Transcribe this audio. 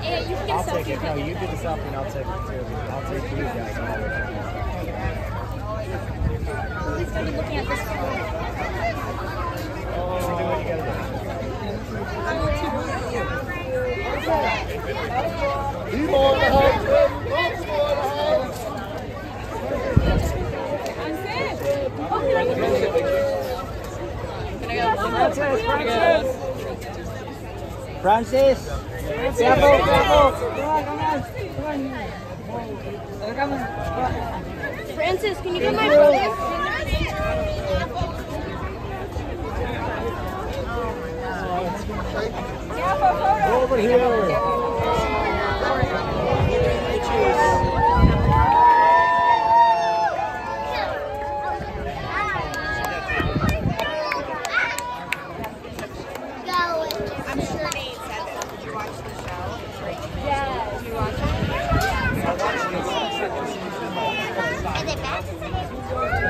Yeah, you can get I'll a take selfie. it. No, you do the selfie and I'll take it too. I'll take you guys. We started looking at this one. Do what you gotta Francis! Tiafoe! Tiafoe! Come on! Francis, can you get my brother? over here. I'm sure Nate said that. Did you watch the show? Yeah. Did you watch it? I watched it. Is it bad?